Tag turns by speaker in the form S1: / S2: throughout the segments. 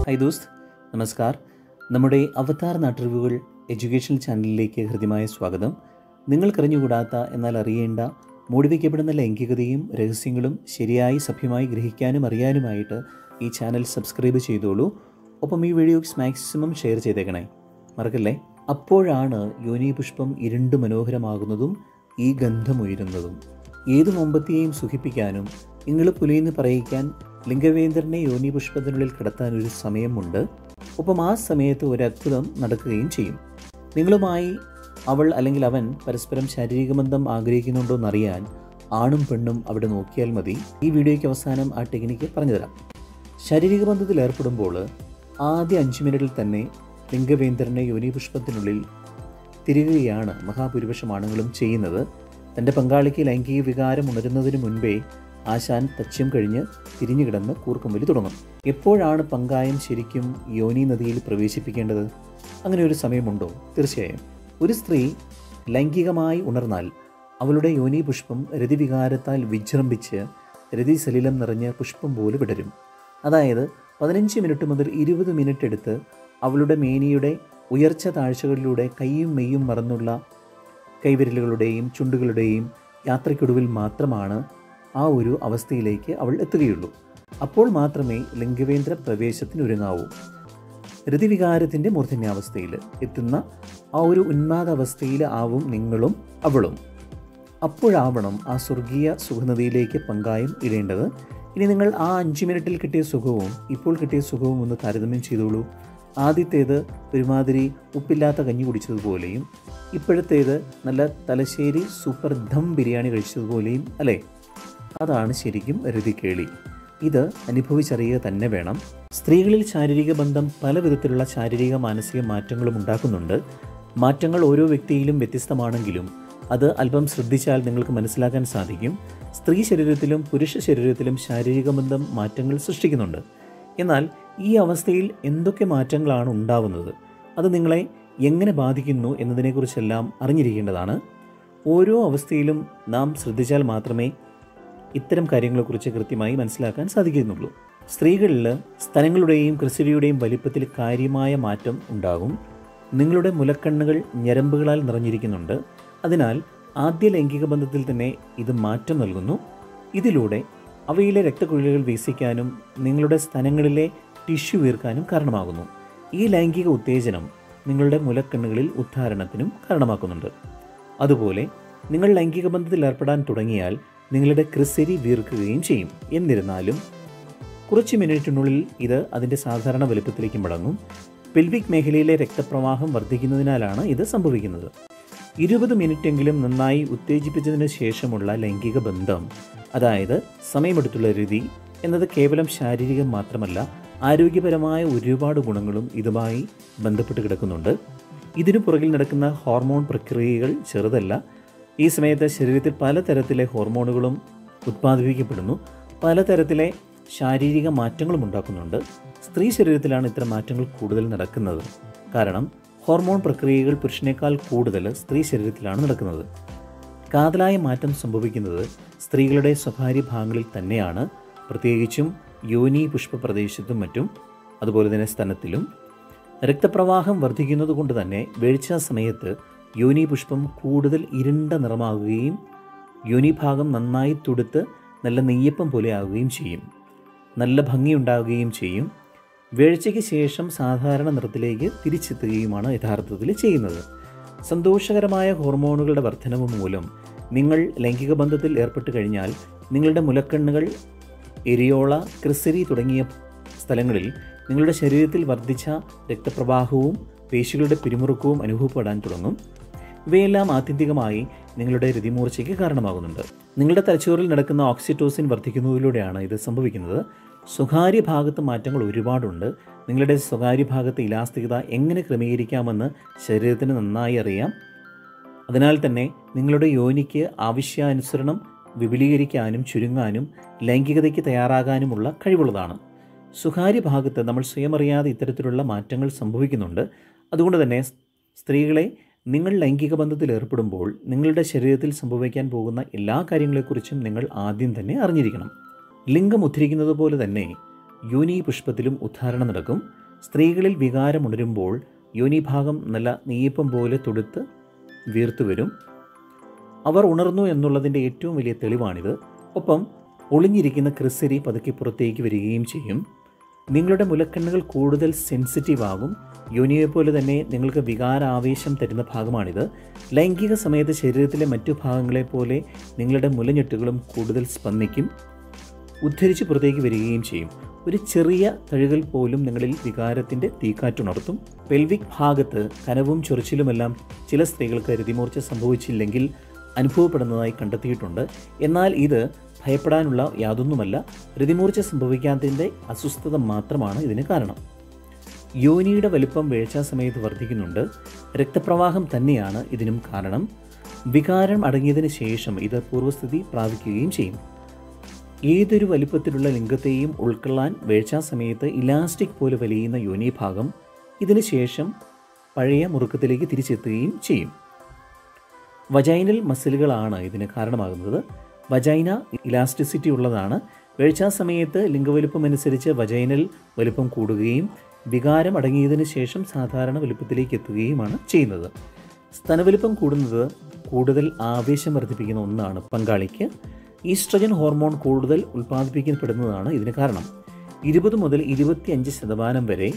S1: Hi ദോസ്ത്, നമസ്കാർ. നമ്മുടെ അവതാർ നാട്ടറിവുകൾ educational ചാനലിലേക്ക് ഹൃദ്യമായ സ്വാഗതം. നിങ്ങൾക്കറിഞ്ഞുകൂടാത്ത എന്നാൽ അറിയേണ്ട മോടിവയ്ക്കപ്പെടുന്ന ലൈംഗികതയും രഹസ്യങ്ങളും ശരിയായി സഭ്യമായി ഗ്രഹിക്കാനും അറിയാനുമായിട്ട് ഈ ചാനൽ സബ്സ്ക്രൈബ് ചെയ്തോളൂ. ഒപ്പം ഈ വീഡിയോ മാക്സിമം ഷെയർ ചെയ്തേക്കണേ, മറക്കല്ലേ. അപ്പോഴാണ് യോനി പുഷ്പം ഇരുണ്ടു മനോഹരമാകുന്നതും ഈ ഗന്ധമുയരുന്നതും. ഏതു മുമ്പത്തെയും സുഖിപ്പിക്കാനും ഇങ്ങള് പുലിയെന്ന് പറയിക്കാൻ ലിംഗവേന്ദ്രനെ യോനി പുഷ്പത്തിനുള്ളിൽ കിടത്താൻ ഒരു സമയമുണ്ട്. ഒപ്പം ആ സമയത്ത് ഒരു അത്ഭുതം നടക്കുകയും ചെയ്യും. നിങ്ങളുമായി അവൾ അല്ലെങ്കിൽ അവൻ പരസ്പരം ശാരീരിക ബന്ധം ആഗ്രഹിക്കുന്നുണ്ടോ എന്നറിയാൻ ആണും പെണ്ണും അവിടെ നോക്കിയാൽ മതി. ഈ വീഡിയോയ്ക്ക് അവസാനം ആ ടെക്നിക്ക് പറഞ്ഞുതരാം. ശാരീരിക ബന്ധത്തിൽ ഏർപ്പെടുമ്പോൾ ആദ്യ 5 മിനിറ്റിൽ തന്നെ ലിംഗവേന്ദ്രനെ യോനി പുഷ്പത്തിനുള്ളിൽ തിരികുകയാണ് മഹാഭൂരിപക്ഷം ആണുങ്ങളും ചെയ്യുന്നത്. തൻ്റെ പങ്കാളിക്ക് ലൈംഗിക വികാരം ഉണരുന്നതിന് മുൻപേ ആശാൻ തച്ച്യം കഴിഞ്ഞ് തിരിഞ്ഞു കിടന്ന് കൂർക്കം വലി തുടങ്ങും. എപ്പോഴാണ് പങ്കായം ശരിക്കും യോനി നദിയിൽ പ്രവേശിപ്പിക്കേണ്ടത്? അങ്ങനെ ഒരു സമയമുണ്ടോ? തീർച്ചയായും. ഒരു സ്ത്രീ ലൈംഗികമായി ഉണർന്നാൽ അവളുടെ യോനി പുഷ്പം രതിവികാരത്താൽ വിജൃംഭിച്ച് രതിസലിലം നിറഞ്ഞ് പുഷ്പം പോലെ വിടരും. അതായത് 15 മിനിറ്റ് മുതൽ 20 മിനിറ്റ് എടുത്ത് അവളുടെ മേനിയുടെ ഉയർച്ച താഴ്ചകളിലൂടെ കൈയും മെയ്യും മറന്നുള്ള കൈവിരലുകളുടെയും ചുണ്ടുകളുടെയും യാത്രയ്ക്കൊടുവിൽ മാത്രമാണ് ആ ഒരു അവസ്ഥയിലേക്ക് അവൾ എത്തുകയുള്ളൂ. അപ്പോൾ മാത്രമേ ലിംഗവേന്ദ്ര പ്രവേശത്തിനൊരുങ്ങാവൂ. രതിവികാരത്തിൻ്റെ മൂർധന്യാവസ്ഥയിൽ എത്തുന്ന ആ ഒരു ഉന്മാദാവസ്ഥയിൽ ആവും നിങ്ങളും അവളും. അപ്പോഴാവണം ആ സ്വർഗീയ സുഖനദിയിലേക്ക് പങ്കായം ഇടേണ്ടത്. ഇനി നിങ്ങൾ ആ 5 മിനിറ്റിൽ കിട്ടിയ സുഖവും ഇപ്പോൾ കിട്ടിയ സുഖവും ഒന്ന് താരതമ്യം ചെയ്തോളൂ. ആദ്യത്തേത് ഒരുമാതിരി ഉപ്പില്ലാത്ത കഞ്ഞി കുടിച്ചതുപോലെയും ഇപ്പോഴത്തേത് നല്ല തലശ്ശേരി സൂപ്പർ ദം ബിരിയാണി കഴിച്ചതുപോലെയും അല്ലേ? അതാണ് ശരിക്കും രതികേളി. ഇത് അനുഭവിച്ചറിയുക തന്നെ വേണം. സ്ത്രീകളിൽ ശാരീരിക ബന്ധം പല വിധത്തിലുള്ള ശാരീരിക മാനസിക മാറ്റങ്ങളും ഉണ്ടാക്കുന്നുണ്ട്. മാറ്റങ്ങൾ ഓരോ വ്യക്തിയിലും വ്യത്യസ്തമാണെങ്കിലും അത് അല്പം ശ്രദ്ധിച്ചാൽ നിങ്ങൾക്ക് മനസ്സിലാക്കാൻ സാധിക്കും. സ്ത്രീ ശരീരത്തിലും പുരുഷ ശരീരത്തിലും ശാരീരിക ബന്ധം മാറ്റങ്ങൾ സൃഷ്ടിക്കുന്നുണ്ട്. എന്നാൽ ഈ അവസ്ഥയിൽ എന്തൊക്കെ മാറ്റങ്ങളാണ് ഉണ്ടാവുന്നത്, അത് നിങ്ങളെ എങ്ങനെ ബാധിക്കുന്നു എന്നതിനെക്കുറിച്ചെല്ലാം അറിഞ്ഞിരിക്കേണ്ടതാണ്. ഓരോ അവസ്ഥയിലും നാം ശ്രദ്ധിച്ചാൽ മാത്രമേ ഇത്തരം കാര്യങ്ങളെക്കുറിച്ച് കൃത്യമായി മനസ്സിലാക്കാൻ സാധിക്കുന്നുള്ളൂ. സ്ത്രീകളിൽ സ്ഥലങ്ങളുടെയും ക്രിസരിയുടെയും വലിപ്പത്തിൽ കാര്യമായ മാറ്റം ഉണ്ടാകും. നിങ്ങളുടെ മുലക്കണ്ണുകൾ ഞരമ്പുകളാൽ നിറഞ്ഞിരിക്കുന്നുണ്ട്. അതിനാൽ ആദ്യ ലൈംഗിക ബന്ധത്തിൽ തന്നെ ഇത് മാറ്റം നൽകുന്നു. ഇതിലൂടെ അവയിലെ രക്തക്കുഴലുകൾ വീസിക്കാനും നിങ്ങളുടെ സ്ഥലങ്ങളിലെ ടിഷ്യൂ വീർക്കാനും കാരണമാകുന്നു. ഈ ലൈംഗിക ഉത്തേജനം നിങ്ങളുടെ മുലക്കണ്ണുകളിൽ ഉദ്ധാരണത്തിനും കാരണമാക്കുന്നുണ്ട്. അതുപോലെ നിങ്ങൾ ലൈംഗിക ബന്ധത്തിൽ ഏർപ്പെടാൻ തുടങ്ങിയാൽ നിങ്ങളുടെ ക്രിസരി വീർക്കുകയും ചെയ്യും. എന്നിരുന്നാലും കുറച്ച് മിനിറ്റിനുള്ളിൽ ഇത് അതിൻ്റെ സാധാരണ വലുപ്പത്തിലേക്ക് മടങ്ങും. പെൽവിക് മേഖലയിലെ രക്തപ്രവാഹം വർദ്ധിക്കുന്നതിനാലാണ് ഇത് സംഭവിക്കുന്നത്. 20 മിനിറ്റെങ്കിലും നന്നായി ഉത്തേജിപ്പിച്ചതിന് ശേഷമുള്ള ലൈംഗിക ബന്ധം, അതായത് സമയമെടുത്തുള്ള രതി എന്നത് കേവലം ശാരീരികം മാത്രമല്ല, ആരോഗ്യപരമായ ഒരുപാട് ഗുണങ്ങളും ഇതുമായി ബന്ധപ്പെട്ട് കിടക്കുന്നുണ്ട്. ഇതിനു പുറകിൽ നടക്കുന്ന ഹോർമോൺ പ്രക്രിയകൾ ചെറുതല്ല. ഈ സമയത്ത് ശരീരത്തിൽ പലതരത്തിലെ ഹോർമോണുകളും ഉത്പാദിപ്പിക്കപ്പെടുന്നു. പലതരത്തിലെ ശാരീരിക മാറ്റങ്ങളും ഉണ്ടാക്കുന്നുണ്ട്. സ്ത്രീ ശരീരത്തിലാണ് ഇത്തരം മാറ്റങ്ങൾ കൂടുതൽ നടക്കുന്നത്. കാരണം ഹോർമോൺ പ്രക്രിയകൾ പുരുഷനേക്കാൾ കൂടുതൽ സ്ത്രീ ശരീരത്തിലാണ് നടക്കുന്നത്. കാതലായ മാറ്റം സംഭവിക്കുന്നത് സ്ത്രീകളുടെ സ്വകാര്യ ഭാഗങ്ങളിൽ തന്നെയാണ്, പ്രത്യേകിച്ചും യോനി പുഷ്പ പ്രദേശത്തും മറ്റും, അതുപോലെ തന്നെ സ്തനത്തിലും. രക്തപ്രവാഹം വർദ്ധിക്കുന്നത് കൊണ്ട് തന്നെ വീഴ്ച സമയത്ത് യോനി പുഷ്പം കൂടുതൽ ഇരുണ്ട നിറമാകുകയും യോനി ഭാഗം നന്നായി തുടുത്ത് നല്ല നെയ്യപ്പം പോലെ ആകുകയും ചെയ്യും. നല്ല ഭംഗിയുണ്ടാകുകയും ചെയ്യും. വീഴ്ചയ്ക്ക് ശേഷം സാധാരണ നിറത്തിലേക്ക് തിരിച്ചെത്തുകയുമാണ് യഥാർത്ഥത്തിൽ ചെയ്യുന്നത്. സന്തോഷകരമായ ഹോർമോണുകളുടെ വർധനവ് മൂലം നിങ്ങൾ ലൈംഗിക ബന്ധത്തിൽ ഏർപ്പെട്ട് കഴിഞ്ഞാൽ നിങ്ങളുടെ മുലക്കണ്ണുകൾ, എരിയോള, ക്രിസരി തുടങ്ങിയ സ്ഥലങ്ങളിൽ നിങ്ങളുടെ ശരീരത്തിൽ വർദ്ധിച്ച രക്തപ്രവാഹവും പേശികളുടെ പിരിമുറുക്കവും അനുഭവപ്പെടാൻ തുടങ്ങും. ഇവയെല്ലാം ആത്യന്തികമായി നിങ്ങളുടെ രതിമൂർച്ചയ്ക്ക് കാരണമാകുന്നുണ്ട്. നിങ്ങളുടെ തലച്ചോറിൽ നടക്കുന്ന ഓക്സിറ്റോസിൻ വർദ്ധിക്കുന്നതിലൂടെയാണ് ഇത് സംഭവിക്കുന്നത്. സ്വകാര്യ ഭാഗത്ത് മാറ്റങ്ങൾ ഒരുപാടുണ്ട്. നിങ്ങളുടെ സ്വകാര്യ ഭാഗത്തെ ഇലാസ്തികത എങ്ങനെ ക്രമീകരിക്കാമെന്ന് ശരീരത്തിന് നന്നായി അറിയാം. അതിനാൽ തന്നെ നിങ്ങളുടെ യോനിക്ക് ആവശ്യാനുസരണം വിപുലീകരിക്കാനും ചുരുങ്ങാനും ലൈംഗികതയ്ക്ക് തയ്യാറാകാനുമുള്ള കഴിവുള്ളതാണ്. സ്വകാര്യ ഭാഗത്ത് നമ്മൾ സ്വയം അറിയാതെ ഇത്തരത്തിലുള്ള മാറ്റങ്ങൾ സംഭവിക്കുന്നുണ്ട്. അതുകൊണ്ട് തന്നെ സ്ത്രീകളെ, നിങ്ങൾ ലൈംഗിക ബന്ധത്തിൽ ഏർപ്പെടുമ്പോൾ നിങ്ങളുടെ ശരീരത്തിൽ സംഭവിക്കാൻ പോകുന്ന എല്ലാ കാര്യങ്ങളെക്കുറിച്ചും നിങ്ങൾ ആദ്യം തന്നെ അറിഞ്ഞിരിക്കണം. ലിംഗം ഉദ്ധരിക്കുന്നത് പോലെ തന്നെ യോനി പുഷ്പത്തിലും ഉദ്ധാരണം നടക്കും. സ്ത്രീകളിൽ വികാരം ഉണരുമ്പോൾ യോനിഭാഗം നല്ല നെയ്യപ്പം പോലെ തൊടുത്ത് വീർത്തു വരും. അവർ ഉണർന്നു എന്നുള്ളതിൻ്റെ ഏറ്റവും വലിയ തെളിവാണിത്. ഒപ്പം ഒളിഞ്ഞിരിക്കുന്ന ക്രിസരി പതുക്കെ പുറത്തേക്ക് വരികയും ചെയ്യും. നിങ്ങളുടെ മുലക്കണ്ണുകൾ കൂടുതൽ സെൻസിറ്റീവ് ആകും. യോനിയെപ്പോലെ തന്നെ നിങ്ങൾക്ക് വികാരാവേശം തരുന്ന ഭാഗമാണിത്. ലൈംഗിക സമയത്ത് ശരീരത്തിലെ മറ്റു ഭാഗങ്ങളെപ്പോലെ നിങ്ങളുടെ മുലഞ്ഞെട്ടുകളും കൂടുതൽ സ്പന്ദിക്കും, ഉദ്ധരിച്ച് പുറത്തേക്ക് വരികയും ചെയ്യും. ഒരു ചെറിയ തഴുകൽ പോലും നിങ്ങളിൽ വികാരത്തിൻ്റെ തീക്കാറ്റുണർത്തും. പെൽവിക് ഭാഗത്ത് കനവും ചൊറിച്ചിലുമെല്ലാം ചില സ്ത്രീകൾക്ക് രതിമൂർച്ച സംഭവിച്ചില്ലെങ്കിൽ അനുഭവപ്പെടുന്നതായി കണ്ടെത്തിയിട്ടുണ്ട്. എന്നാൽ ഇത് ഭയപ്പെടാനുള്ള യാതൊന്നുമല്ല. രതിമൂർച്ച സംഭവിക്കാത്തതിൻ്റെ അസ്വസ്ഥത മാത്രമാണ് ഇതിന് കാരണം. യോനിയുടെ വലിപ്പം വീഴ്ചാ സമയത്ത് വർദ്ധിക്കുന്നുണ്ട്. രക്തപ്രവാഹം തന്നെയാണ് ഇതിനും കാരണം. വികാരം അടങ്ങിയതിന് ശേഷം ഇത് പൂർവ്വസ്ഥിതി പ്രാപിക്കുകയും ചെയ്യും. ഏതൊരു വലിപ്പത്തിലുള്ള ലിംഗത്തെയും ഉൾക്കൊള്ളാൻ വീഴ്ചാ സമയത്ത് ഇലാസ്റ്റിക് പോലെ വലിയുന്ന യോനി ഭാഗം ഇതിന് ശേഷം പഴയ മുറുക്കത്തിലേക്ക് തിരിച്ചെത്തുകയും ചെയ്യും. വജൈനൽ മസിലുകളാണ് ഇതിന് കാരണമാകുന്നത്. വജൈന ഇലാസ്റ്റിസിറ്റി ഉള്ളതാണ്. വീഴ്ചാ സമയത്ത് ലിംഗവലുപ്പമനുസരിച്ച് വജൈനൽ വലുപ്പം കൂടുകയും വികാരം അടങ്ങിയതിന് ശേഷം സാധാരണ വലുപ്പത്തിലേക്ക് എത്തുകയുമാണ് ചെയ്യുന്നത്. സ്തനവലുപ്പം കൂടുന്നത് കൂടുതൽ ആവേശം വർദ്ധിപ്പിക്കുന്ന ഒന്നാണ് പങ്കാളിക്ക്. ഈസ്ട്രജൻ ഹോർമോൺ കൂടുതൽ ഉൽപ്പാദിപ്പിക്കപ്പെടുന്നതാണ് ഇതിന് കാരണം. 20 മുതൽ 25% വരെ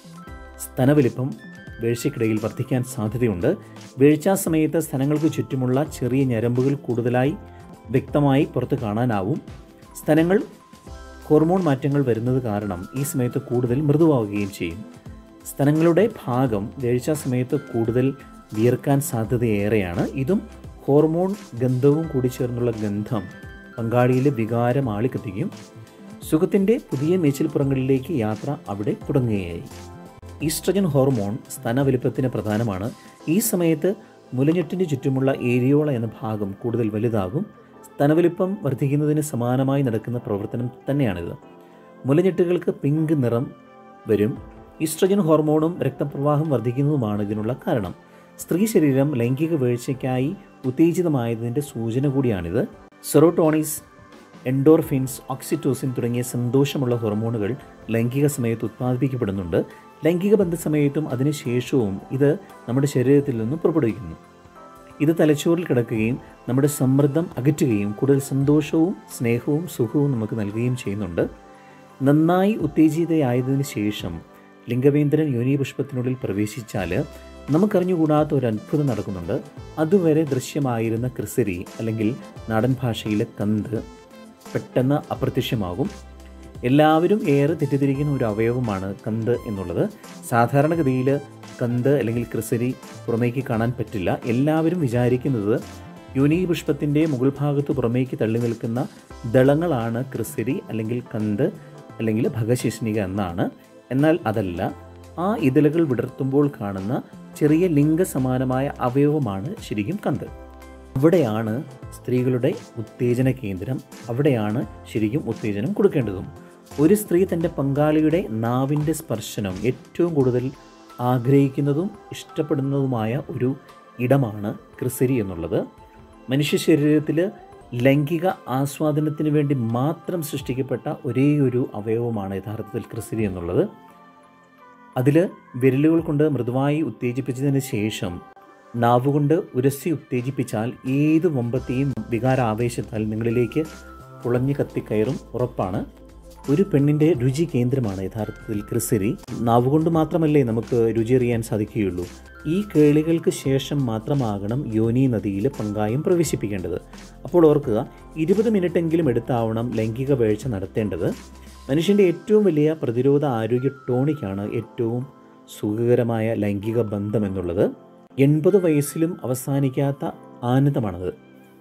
S1: സ്തനവലിപ്പം വീഴ്ചയ്ക്കിടയിൽ വർദ്ധിക്കാൻ സാധ്യതയുണ്ട്. വീഴ്ചാ സമയത്ത് സ്തനങ്ങൾക്ക് ചുറ്റുമുള്ള ചെറിയ ഞരമ്പുകൾ കൂടുതലായി വ്യക്തമായി പുറത്ത് കാണാനാവും. സ്തനങ്ങൾ ഹോർമോൺ മാറ്റങ്ങൾ വരുന്നത് കാരണം ഈ സമയത്ത് കൂടുതൽ മൃദുവാവുകയും ചെയ്യും. സ്തനങ്ങളുടെ ഭാഗം വീഴ്ചാ സമയത്ത് കൂടുതൽ വിയർക്കാൻ സാധ്യതയേറെയാണ്. ഇതും ഹോർമോൺ ഗന്ധവും കൂടി ചേർന്നുള്ള ഗന്ധം പങ്കാളിയിലെ വികാരം ആളിക്കത്തിക്കും. സുഖത്തിൻ്റെ പുതിയ മേച്ചിൽപ്പുറങ്ങളിലേക്ക് യാത്ര അവിടെ തുടങ്ങുകയായി. ഈസ്ട്രജൻ ഹോർമോൺ സ്തനവലിപ്പത്തിന് പ്രധാനമാണ്. ഈ സമയത്ത് മുലഞ്ഞെട്ടിന് ചുറ്റുമുള്ള ഏരിയോള എന്ന ഭാഗം കൂടുതൽ വലുതാകും. സ്തനവലിപ്പം വർദ്ധിക്കുന്നതിന് സമാനമായി നടക്കുന്ന പ്രവർത്തനം തന്നെയാണിത്. മുലഞ്ഞെട്ടുകൾക്ക് പിങ്ക് നിറം വരും. ഈസ്ട്രജൻ ഹോർമോണും രക്തപ്രവാഹം വർദ്ധിക്കുന്നതുമാണ് ഇതിനുള്ള കാരണം. സ്ത്രീ ശരീരം ലൈംഗിക വീഴ്ചയ്ക്കായി ഉത്തേജിതമായതിൻ്റെ സൂചന കൂടിയാണിത്. സെറോട്ടോണിസ്, എൻഡോർഫിൻസ്, ഓക്സിറ്റോസിൻ തുടങ്ങിയ സന്തോഷമുള്ള ഹോർമോണുകൾ ലൈംഗിക സമയത്ത് ഉത്പാദിപ്പിക്കപ്പെടുന്നുണ്ട്. ലൈംഗിക ബന്ധസമയത്തും അതിനുശേഷവും ഇത് നമ്മുടെ ശരീരത്തിൽ നിന്നും പുറപ്പെടുവിക്കുന്നു. ഇത് തലച്ചോറിൽ കിടക്കുകയും നമ്മുടെ സമ്മർദ്ദം അകറ്റുകയും കൂടുതൽ സന്തോഷവും സ്നേഹവും സുഖവും നമുക്ക് നൽകുകയും ചെയ്യുന്നുണ്ട്. നന്നായി ഉത്തേജിതയായതിനു ശേഷം ലിംഗവേന്ദ്രൻ യോനിപുഷ്പത്തിനുള്ളിൽ പ്രവേശിച്ചാൽ നമുക്കറിഞ്ഞുകൂടാത്ത ഒരു അത്ഭുതം നടക്കുന്നുണ്ട്. അതുവരെ ദൃശ്യമായിരുന്ന ക്രിസരി അല്ലെങ്കിൽ നാടൻ ഭാഷയിലെ കന്ത് പെട്ടെന്ന് അപ്രത്യക്ഷമാകും. എല്ലാവരും ഏറെ തെറ്റിദ്ധരിക്കുന്ന ഒരു അവയവമാണ് കന്ത് എന്നുള്ളത്. സാധാരണഗതിയിൽ കന്ത് അല്ലെങ്കിൽ ക്രിസരി പുറമേക്ക് കാണാൻ പറ്റില്ല. എല്ലാവരും വിചാരിക്കുന്നത് യോനി പുഷ്പത്തിൻ്റെ മുകൾ ഭാഗത്ത് പുറമേക്ക് തള്ളി നിൽക്കുന്ന ദളങ്ങളാണ് ക്രിസരി അല്ലെങ്കിൽ കന്ത് അല്ലെങ്കിൽ ഭഗശിഷ്ണിക എന്നാണ്. എന്നാൽ അതല്ല. ആ ഇതളുകൾ വിടർത്തുമ്പോൾ കാണുന്ന ചെറിയ ലിംഗസമാനമായ അവയവമാണ് ശരിക്കും കന്ത്. അവിടെയാണ് സ്ത്രീകളുടെ ഉത്തേജന കേന്ദ്രം. അവിടെയാണ് ശരിക്കും ഉത്തേജനം കൊടുക്കേണ്ടതും. ഒരു സ്ത്രീ തൻ്റെ പങ്കാളിയുടെ നാവിൻ്റെ സ്പർശനം ഏറ്റവും കൂടുതൽ ആഗ്രഹിക്കുന്നതും ഇഷ്ടപ്പെടുന്നതുമായ ഒരു ഇടമാണ് ക്രിസരി എന്നുള്ളത്. മനുഷ്യ ശരീരത്തിൽ ലൈംഗിക ആസ്വാദനത്തിന് വേണ്ടി മാത്രം സൃഷ്ടിക്കപ്പെട്ട ഒരേ ഒരു അവയവമാണ് യഥാർത്ഥത്തിൽ ക്രിസരി എന്നുള്ളത്. അതിൽ വിരലുകൾ കൊണ്ട് മൃദുവായി ഉത്തേജിപ്പിച്ചതിന് ശേഷം നാവുകൊണ്ട് ഉരസി ഉത്തേജിപ്പിച്ചാൽ ഏത് വമ്പത്തെയും വികാരാവേശത്താൽ നിങ്ങളിലേക്ക് പുളഞ്ഞു കത്തിക്കയറും ഉറപ്പാണ്. ഒരു പെണ്ണിൻ്റെ രുചി കേന്ദ്രമാണ് യഥാർത്ഥത്തിൽ ക്രിസരി. നാവുകൊണ്ട് മാത്രമല്ലേ നമുക്ക് രുചി അറിയാൻ സാധിക്കുകയുള്ളൂ. ഈ കേളികൾക്ക് ശേഷം മാത്രമാകണം യോനി നദിയിൽ പങ്കായം പ്രവേശിപ്പിക്കേണ്ടത്. അപ്പോൾ ഓർക്കുക, 20 മിനിറ്റെങ്കിലും എടുത്താവണം ലൈംഗിക വീഴ്ച നടത്തേണ്ടത്. മനുഷ്യൻ്റെ ഏറ്റവും വലിയ പ്രതിരോധ ആരോഗ്യ ടോണിക്കാണ് ഏറ്റവും സുഖകരമായ ലൈംഗിക ബന്ധം എന്നുള്ളത്. 80 വയസ്സിലും അവസാനിക്കാത്ത ആനന്ദമാണത്.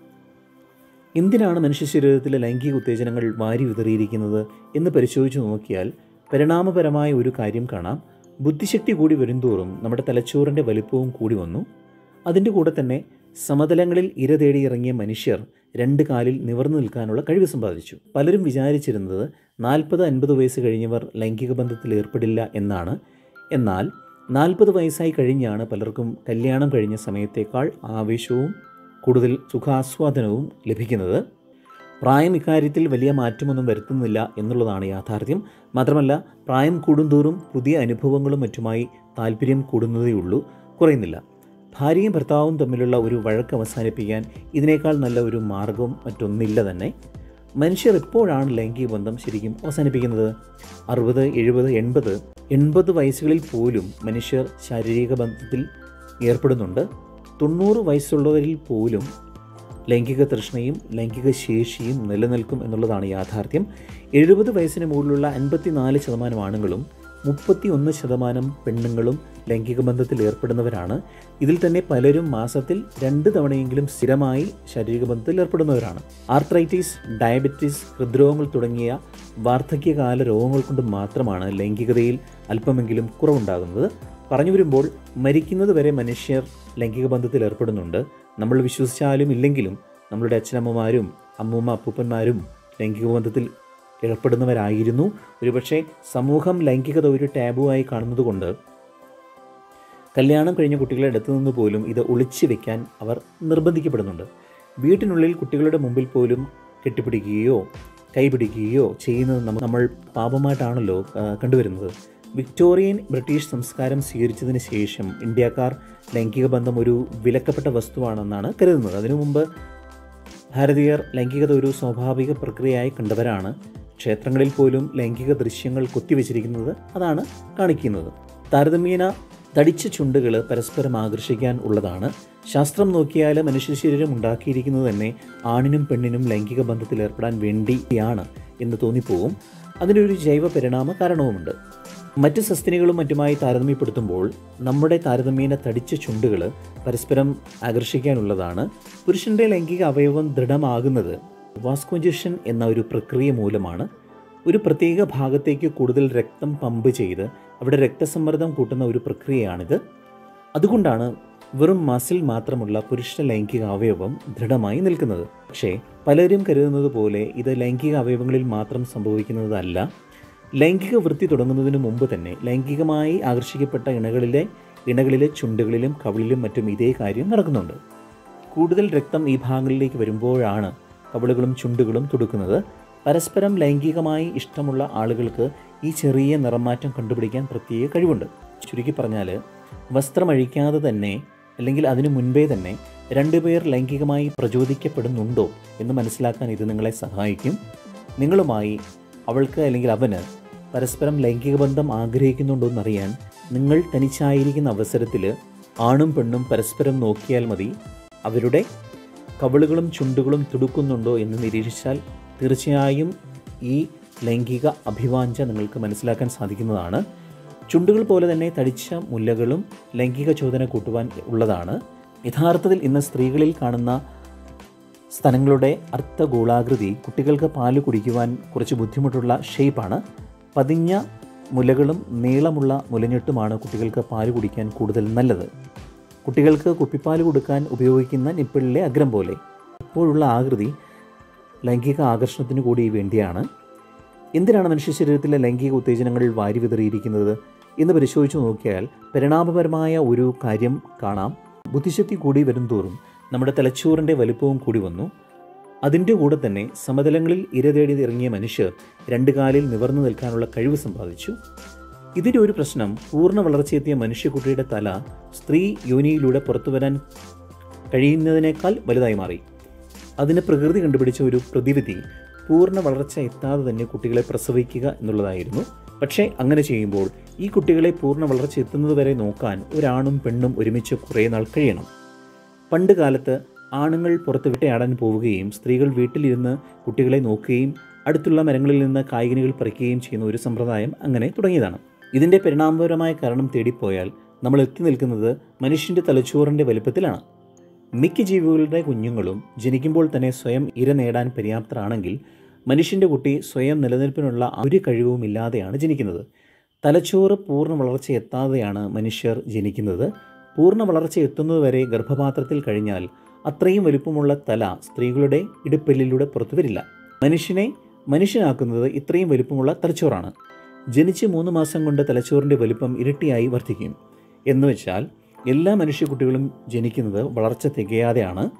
S1: എന്തിനാണ് മനുഷ്യ ശരീരത്തിലെ ലൈംഗിക ഉത്തേജനങ്ങൾ വാരി വിതറിയിരിക്കുന്നത് എന്ന് പരിശോധിച്ച് നോക്കിയാൽ പരിണാമപരമായ ഒരു കാര്യം കാണാം. ബുദ്ധിശക്തി കൂടി വരുംതോറും നമ്മുടെ തലച്ചോറിൻ്റെ വലിപ്പവും കൂടി വന്നു. അതിൻ്റെ കൂടെ തന്നെ സമതലങ്ങളിൽ ഇര തേടി ഇറങ്ങിയ മനുഷ്യർ 2 കാലിൽ നിവർന്നു നിൽക്കാനുള്ള കഴിവ് സമ്പാദിച്ചു. പലരും വിചാരിച്ചിരുന്നത് 40-50 വയസ്സ് കഴിഞ്ഞവർ ലൈംഗിക ബന്ധത്തിൽ ഏർപ്പെടില്ല എന്നാണ്. എന്നാൽ 40 വയസ്സായി കഴിഞ്ഞാണ് പലർക്കും കല്യാണം കഴിഞ്ഞ സമയത്തേക്കാൾ ആവേശവും കൂടുതൽ സുഖാസ്വാദനവും ലഭിക്കുന്നത്. പ്രായം ഇക്കാര്യത്തിൽ വലിയ മാറ്റമൊന്നും വരുത്തുന്നില്ല എന്നുള്ളതാണ് യാഥാർത്ഥ്യം. മാത്രമല്ല, പ്രായം കൂടുന്തോറും പുതിയ അനുഭവങ്ങളും മറ്റുമായി താല്പര്യം കൂടുന്നതേയുള്ളൂ, കുറയുന്നില്ല. ഭാര്യയും ഭർത്താവും തമ്മിലുള്ള ഒരു വഴക്ക് അവസാനിപ്പിക്കാൻ ഇതിനേക്കാൾ നല്ല ഒരു മാർഗവും മറ്റൊന്നില്ല തന്നെ. മനുഷ്യർ എപ്പോഴാണ് ലൈംഗിക ബന്ധം ശരിക്കും അവസാനിപ്പിക്കുന്നത്? 60, 70, 80 വയസ്സുകളിൽ പോലും മനുഷ്യർ ശാരീരിക ബന്ധത്തിൽ ഏർപ്പെടുന്നുണ്ട്. 90 വയസ്സുള്ളവരിൽ പോലും ലൈംഗിക തൃഷ്ണയും ലൈംഗിക ശേഷിയും നിലനിൽക്കും എന്നുള്ളതാണ് യാഥാർത്ഥ്യം. 70 വയസ്സിന് മുകളിലുള്ള 54% ആണുങ്ങളും 31% പെണ്ണുങ്ങളും ലൈംഗിക ബന്ധത്തിൽ ഏർപ്പെടുന്നവരാണ്. ഇതിൽ തന്നെ പലരും മാസത്തിൽ 2 തവണയെങ്കിലും സ്ഥിരമായി ശാരീരിക ബന്ധത്തിൽ ഏർപ്പെടുന്നവരാണ്. ആർത്രൈറ്റിസ്, ഡയബറ്റിസ്, ഹൃദ്രോഗങ്ങൾ തുടങ്ങിയ വാർദ്ധക്യകാല രോഗങ്ങൾ കൊണ്ട് മാത്രമാണ് ലൈംഗികതയിൽ അല്പമെങ്കിലും കുറവുണ്ടാകുന്നത്. പറഞ്ഞു വരുമ്പോൾ, മരിക്കുന്നത് വരെ മനുഷ്യർ ലൈംഗിക ബന്ധത്തിൽ ഏർപ്പെടുന്നുണ്ട്. നമ്മൾ വിശ്വസിച്ചാലും ഇല്ലെങ്കിലും നമ്മളുടെ അച്ഛനമ്മമാരും അമ്മൂമ്മ അപ്പൂപ്പന്മാരും ലൈംഗിക ബന്ധത്തിൽ ഏർപ്പെടുന്നവരായിരുന്നു. ഒരുപക്ഷെ സമൂഹം ലൈംഗികത ഒരു ടാബുവായി കാണുന്നതുകൊണ്ട് കല്യാണം കഴിഞ്ഞ കുട്ടികളെ അടുത്തു നിന്ന് പോലും ഇത് ഒളിച്ചു വെക്കാൻ അവർ നിർബന്ധിക്കപ്പെടുന്നുണ്ട്. വീട്ടിനുള്ളിൽ കുട്ടികളുടെ മുമ്പിൽ പോലും കെട്ടിപ്പിടിക്കുകയോ കൈപിടിക്കുകയോ ചെയ്യുന്നത് നമ്മൾ പാപമായിട്ടാണല്ലോ കണ്ടുവരുന്നത്. വിക്ടോറിയൻ ബ്രിട്ടീഷ് സംസ്കാരം സ്വീകരിച്ചതിന് ശേഷം ഇന്ത്യക്കാർ ലൈംഗിക ബന്ധം ഒരു വിലക്കപ്പെട്ട വസ്തുവാണെന്നാണ് കരുതുന്നത്. അതിനു മുമ്പ് ഭാരതീയർ ലൈംഗികത ഒരു സ്വാഭാവിക പ്രക്രിയയായി കണ്ടവരാണ്. ക്ഷേത്രങ്ങളിൽ പോലും ലൈംഗിക ദൃശ്യങ്ങൾ കൊത്തിവെച്ചിരിക്കുന്നത് അതാണ് കാണിക്കുന്നത്. താരതമ്യേന തടിച്ച ചുണ്ടുകൾ പരസ്പരം ആകർഷിക്കാൻ ഉള്ളതാണ്. ശാസ്ത്രം നോക്കിയാൽ മനുഷ്യ ശരീരം ഉണ്ടാക്കിയിരിക്കുന്നത് തന്നെ ആണിനും പെണ്ണിനും ലൈംഗിക ബന്ധത്തിൽ ഏർപ്പെടാൻ വേണ്ടിയാണ് എന്ന് തോന്നിപ്പോവും. അതിനൊരു ജൈവ പരിണാമ കാരണവുമുണ്ട്. മറ്റ് സസ്തനികളും മറ്റുമായി താരതമ്യപ്പെടുത്തുമ്പോൾ നമ്മുടെ താരതമ്യേന തടിച്ച ചുണ്ടുകൾ പരസ്പരം ആകർഷിക്കാനുള്ളതാണ്. പുരുഷൻ്റെ ലൈംഗിക അവയവം ദൃഢമാകുന്നത് വാസ്കുഞ്ചഷൻ എന്ന ഒരു പ്രക്രിയ മൂലമാണ്. ഒരു പ്രത്യേക ഭാഗത്തേക്ക് കൂടുതൽ രക്തം പമ്പ് ചെയ്ത് അവിടെ രക്തസമ്മർദ്ദം കൂട്ടുന്ന ഒരു പ്രക്രിയയാണിത്. അതുകൊണ്ടാണ് വെറും മസിൽ മാത്രമുള്ള പുരുഷ ലൈംഗിക അവയവം ദൃഢമായി നിൽക്കുന്നത്. പക്ഷേ പലരും കരുതുന്നത് പോലെ ഇത് ലൈംഗിക അവയവങ്ങളിൽ മാത്രം സംഭവിക്കുന്നതല്ല. ലൈംഗിക വൃത്തി തുടങ്ങുന്നതിന് മുമ്പ് തന്നെ ലൈംഗികമായി ആകർഷിക്കപ്പെട്ട ഇണകളിലെ ചുണ്ടുകളിലും കവിളിലും മറ്റും ഇതേ കാര്യം നടക്കുന്നുണ്ട്. കൂടുതൽ രക്തം ഈ ഭാഗങ്ങളിലേക്ക് വരുമ്പോഴാണ് കവിളുകളും ചുണ്ടുകളും തുടുക്കുന്നത്. പരസ്പരം ലൈംഗികമായി ഇഷ്ടമുള്ള ആളുകൾക്ക് ഈ ചെറിയ നിറമാറ്റം കണ്ടുപിടിക്കാൻ പ്രത്യേക കഴിവുണ്ട്. ചുരുക്കി പറഞ്ഞാൽ, വസ്ത്രമഴിക്കാതെ തന്നെ അല്ലെങ്കിൽ അതിനു മുൻപേ തന്നെ രണ്ടുപേർ ലൈംഗികമായി പ്രചോദിക്കപ്പെടുന്നുണ്ടോ എന്ന് മനസ്സിലാക്കാൻ ഇത് നിങ്ങളെ സഹായിക്കും. നിങ്ങളുമായി അവൾക്ക് അല്ലെങ്കിൽ അവന് പരസ്പരം ലൈംഗിക ബന്ധം ആഗ്രഹിക്കുന്നുണ്ടോ എന്നറിയാൻ നിങ്ങൾ തനിച്ചായിരിക്കുന്ന അവസരത്തിൽ ആണും പെണ്ണും പരസ്പരം നോക്കിയാൽ മതി. അവരുടെ കവിളുകളും ചുണ്ടുകളും തുടുക്കുന്നുണ്ടോ എന്ന് നിരീക്ഷിച്ചാൽ തീർച്ചയായും ഈ ലൈംഗിക അഭിവാഞ്ച നിങ്ങൾക്ക് മനസ്സിലാക്കാൻ സാധിക്കുന്നതാണ്. ചുണ്ടുകൾ പോലെ തന്നെ തടിച്ച മുല്ലകളും ലൈംഗിക ചോദന കൂട്ടുവാൻ ഉള്ളതാണ്. യഥാർത്ഥത്തിൽ ഇന്ന് സ്ത്രീകളിൽ കാണുന്ന സ്തനങ്ങളുടെ അർദ്ധഗോളാകൃതി കുട്ടികൾക്ക് പാല് കുടിക്കുവാൻ കുറച്ച് ബുദ്ധിമുട്ടുള്ള ഷേപ്പാണ്. പതിഞ്ഞ മുലകളും നീളമുള്ള മുലഞ്ഞെട്ടുമാണ് കുട്ടികൾക്ക് പാല് കുടിക്കാൻ കൂടുതൽ നല്ലത്. കുട്ടികൾക്ക് കുപ്പിപ്പാല് കൊടുക്കാൻ ഉപയോഗിക്കുന്ന നിപ്പിളിലെ അഗ്രം പോലെ ഇപ്പോഴുള്ള ആകൃതി ലൈംഗിക ആകർഷണത്തിന് കൂടി വേണ്ടിയാണ്. എന്തിനാണ് മനുഷ്യ ശരീരത്തിലെ ലൈംഗിക ഉത്തേജനങ്ങൾ വാരി വിതറിയിരിക്കുന്നത് എന്ന് പരിശോധിച്ചു നോക്കിയാൽ പരിണാമപരമായ ഒരു കാര്യം കാണാം. ബുദ്ധിശക്തി കൂടി വരും തോറും നമ്മുടെ തലച്ചോറിൻ്റെ വലുപ്പവും കൂടി വന്നു. അതിൻ്റെ കൂടെ തന്നെ സമതലങ്ങളിൽ ഇരതേടി ഇറങ്ങിയ മനുഷ്യർ 2 കാലിൽ നിവർന്നു നിൽക്കാനുള്ള കഴിവ് സമ്പാദിച്ചു. ഇതിൻ്റെ ഒരു പ്രശ്നം, പൂർണ്ണ വളർച്ചയെത്തിയ മനുഷ്യക്കുട്ടിയുടെ തല സ്ത്രീ യോനിയിലൂടെ പുറത്തു വരാൻ കഴിയുന്നതിനേക്കാൾ വലുതായി മാറി. അതിന് പ്രകൃതി കണ്ടുപിടിച്ച ഒരു പ്രതിവിധി പൂർണ്ണ വളർച്ച എത്താതെ തന്നെ കുട്ടികളെ പ്രസവിക്കുക എന്നുള്ളതായിരുന്നു. പക്ഷേ അങ്ങനെ ചെയ്യുമ്പോൾ ഈ കുട്ടികളെ പൂർണ്ണ വളർച്ച എത്തുന്നതുവരെ നോക്കാൻ ഒരാണും പെണ്ണും ഒരുമിച്ച് കുറേ നാൾ കഴിയണം. പണ്ട് കാലത്ത് ആണുങ്ങൾ പുറത്ത് വേട്ടയാടാൻ പോവുകയും സ്ത്രീകൾ വീട്ടിലിരുന്ന് കുട്ടികളെ നോക്കുകയും അടുത്തുള്ള മരങ്ങളിൽ നിന്ന് കായ്കനികൾ പറിക്കുകയും ചെയ്യുന്ന ഒരു സമ്പ്രദായം അങ്ങനെ തുടങ്ങിയതാണ്. ഇതിൻ്റെ പരിണാമപരമായ കാരണം തേടിപ്പോയാൽ നമ്മൾ എത്തി നിൽക്കുന്നത് മനുഷ്യൻ്റെ തലച്ചോറിൻ്റെ വലുപ്പത്തിലാണ്. മിക്ക ജീവികളുടെ കുഞ്ഞുങ്ങളും ജനിക്കുമ്പോൾ തന്നെ സ്വയം ഇര നേടാൻ പര്യാപ്തരാണെങ്കിൽ മനുഷ്യൻ്റെ കുട്ടി സ്വയം നിലനിൽപ്പിനുള്ള ഒരു കഴിവും ഇല്ലാതെയാണ് ജനിക്കുന്നത്. തലച്ചോറ് പൂർണ്ണ വളർച്ച എത്താതെയാണ് മനുഷ്യർ ജനിക്കുന്നത്. പൂർണ്ണ വളർച്ച എത്തുന്നതുവരെ ഗർഭപാത്രത്തിൽ കഴിഞ്ഞാൽ അത്രയും വലുപ്പമുള്ള തല സ്ത്രീകളുടെ ഇടുപ്പെല്ലിലൂടെ പുറത്തു വരില്ല. മനുഷ്യനെ മനുഷ്യനാക്കുന്നത് ഇത്രയും വലുപ്പമുള്ള തലച്ചോറാണ്. ജനിച്ച് 3 മാസം കൊണ്ട് തലച്ചോറിൻ്റെ വലുപ്പം ഇരട്ടിയായി വർദ്ധിക്കും. എന്നുവെച്ചാൽ എല്ലാ മനുഷ്യക്കുട്ടികളും ജനിക്കുന്നത് വളർച്ച തികയാതെയാണ്.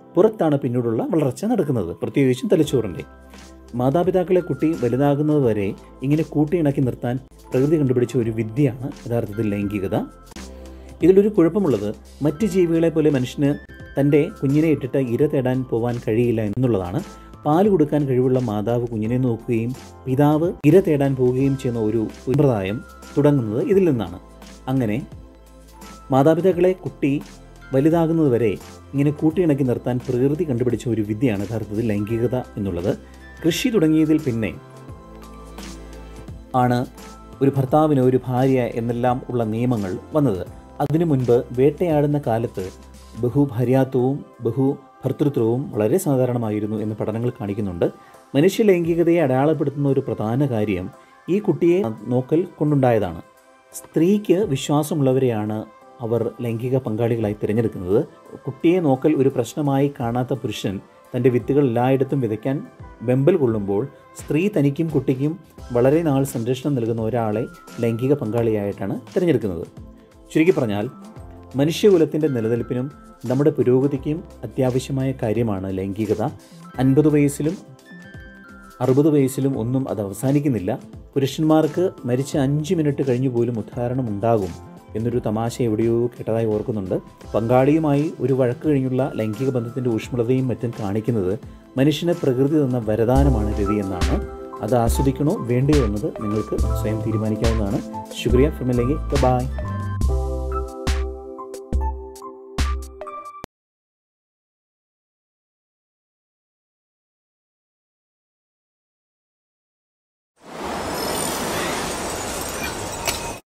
S1: പുറത്താണ് പിന്നീടുള്ള വളർച്ച നടക്കുന്നത്, പ്രത്യേകിച്ചും തലച്ചോറിൻ്റെ. മാതാപിതാക്കളെ കുട്ടി വലുതാകുന്നത് വരെ ഇങ്ങനെ കൂട്ടിയിണക്കി നിർത്താൻ പ്രകൃതി കണ്ടുപിടിച്ച ഒരു വിദ്യയാണ് യഥാർത്ഥത്തിൽ ലൈംഗികത. ഇതിലൊരു കുഴപ്പമുള്ളത്, മറ്റ് ജീവികളെ പോലെ മനുഷ്യന് തൻ്റെ കുഞ്ഞിനെ ഇട്ടിട്ട് ഇര തേടാൻ പോകാൻ കഴിയില്ല എന്നുള്ളതാണ്. പാല് കൊടുക്കാൻ കഴിവുള്ള മാതാവ് കുഞ്ഞിനെ നോക്കുകയും പിതാവ് ഇര തേടാൻ പോവുകയും ചെയ്യുന്ന ഒരു സമ്പ്രദായം തുടങ്ങുന്നത് ഇതിൽ നിന്നാണ്. അങ്ങനെ മാതാപിതാക്കളെ കുട്ടി വലുതാകുന്നത് വരെ ഇങ്ങനെ കൂട്ടിയിണക്കി നിർത്താൻ പ്രകൃതി കണ്ടുപിടിച്ച ഒരു വിദ്യയാണ് യഥാർത്ഥത്തിൽ ലൈംഗികത എന്നുള്ളത്. കൃഷി തുടങ്ങിയതിൽ പിന്നെ ആണ് ഒരു ഭർത്താവിന് ഒരു ഭാര്യ എന്നെല്ലാം ഉള്ള നിയമങ്ങൾ വന്നത്. അതിനു മുൻപ് വേട്ടയാടുന്ന കാലത്ത് ബഹുഭാര്യാത്വവും ബഹുഭർത്തൃത്വവും വളരെ സാധാരണമായിരുന്നു എന്ന് പഠനങ്ങൾ കാണിക്കുന്നുണ്ട്. മനുഷ്യ ലൈംഗികതയെ അടയാളപ്പെടുത്തുന്ന ഒരു പ്രധാന കാര്യം ഈ കുട്ടിയെ നോക്കൽ കൊണ്ടുണ്ടായതാണ്. സ്ത്രീക്ക് വിശ്വാസമുള്ളവരെയാണ് അവർ ലൈംഗിക പങ്കാളികളായി തിരഞ്ഞെടുക്കുന്നത്. കുട്ടിയെ നോക്കൽ ഒരു പ്രശ്നമായി കാണാത്ത പുരുഷൻ തൻ്റെ വിത്തുകൾ എല്ലായിടത്തും വിതയ്ക്കാൻ വെമ്പൽ കൊള്ളുമ്പോൾ സ്ത്രീ തനിക്കും കുട്ടിക്കും വളരെ നാൾ സംരക്ഷണം നൽകുന്ന ഒരാളെ ലൈംഗിക പങ്കാളിയായിട്ടാണ് തിരഞ്ഞെടുക്കുന്നത്. ചുരുക്കി പറഞ്ഞാൽ മനുഷ്യകുലത്തിൻ്റെ നിലനിൽപ്പിനും നമ്മുടെ പുരോഗതിക്കും അത്യാവശ്യമായ കാര്യമാണ് ലൈംഗികത. 50 വയസ്സിലും 60 വയസ്സിലും ഒന്നും അത് അവസാനിക്കുന്നില്ല. പുരുഷന്മാർക്ക് മരിച്ച 5 മിനിറ്റ് കഴിഞ്ഞു പോലും ഉദ്ധാരണം ഉണ്ടാകും എന്നൊരു തമാശ എവിടെയോ കേട്ടതായി ഓർക്കുന്നുണ്ട്. പങ്കാളിയുമായി ഒരു വഴക്ക് കഴിഞ്ഞുള്ള ലൈംഗിക ബന്ധത്തിൻ്റെ ഊഷ്മളതയും മറ്റും കാണിക്കുന്നത് മനുഷ്യന് പ്രകൃതി തന്ന വരദാനമാണ് രതി എന്നാണ്. അത് ആസ്വദിക്കണോ വേണ്ടയോ എന്നത് നിങ്ങൾക്ക് സ്വയം തീരുമാനിക്കാവുന്നതാണ്. ശുക്രിയ. ഫിർമിലെങ്കി ബൈ.